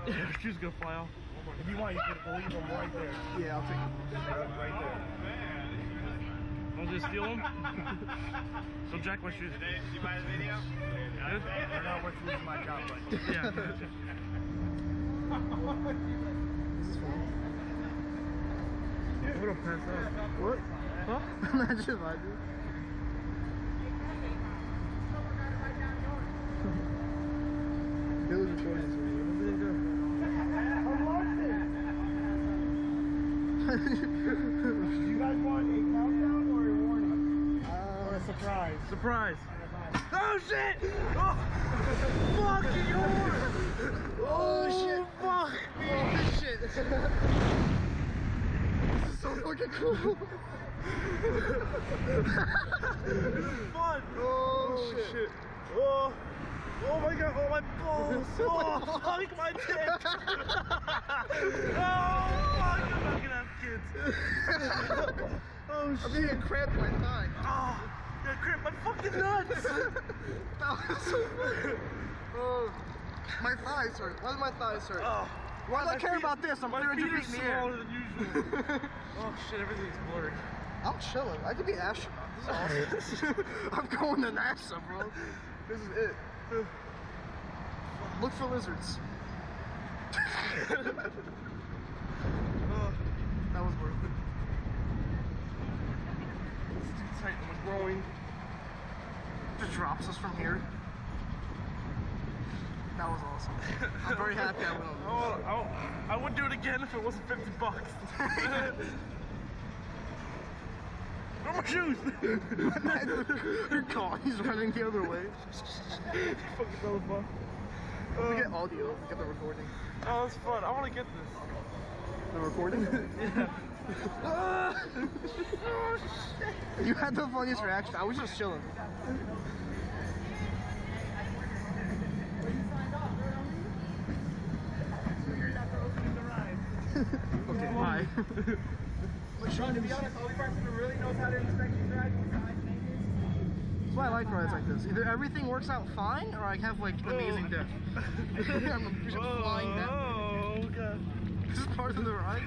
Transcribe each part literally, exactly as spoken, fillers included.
Yeah, she's gonna fly off. If you want, you can leave them right there. Yeah, I'll take them. Right there. Don't just steal them. Don't jack my shoes. Did you buy the video? Good? They're not worth losing my job, but Yeah. This is fun. I'm gonna pass out. What? Huh? Imagine if I do. Bill's recording this video. What did he do? Do you guys want a countdown or a warning? Uh, Or a surprise? Surprise. Oh shit! Oh! Fucking horse! oh shit! Fuck! Oh shit! This is so fucking cool! This is fun! Oh, shit! Oh! Oh my god! Oh my balls! Oh fuck my dick! Oh fuck! I'm not gonna have kids! Oh I'm shit! getting cramped my thigh. Oh! I cramped my fucking nuts! That was so funny. Oh, my thighs hurt. Why does my thighs hurt? Oh! Why do I My care feet- about this? I'm my three hundred feet feet are in the air. smaller than usual. Oh shit! Everything's blurry. I'm chilling. I could be an astronaut. This is awesome. I'm going to NASA, bro. This is it. Look for lizards. Oh, That was worth it. it's too tight. I'm growing. Just drops us from here. That was awesome. I'm very happy I went on this. Oh, I, I would do it again if it wasn't fifty bucks. Where are my shoes? You're gone. He's running the other way. Fucking motherfucker. We get audio. We get the recording. Oh, that's fun. I want to get this. The recording? Yeah. You had the funniest reaction. I was just chilling. Okay, bye. Sean, to be honest, the only person who really knows how to inspect these rides besides me. That's why I like rides like this. Either everything works out fine, or I have like amazing death. I'm a just flying death. Oh, God. This is part of the ride.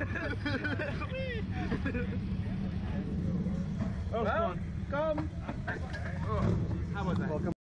That was fun. Come. How about that? Welcome.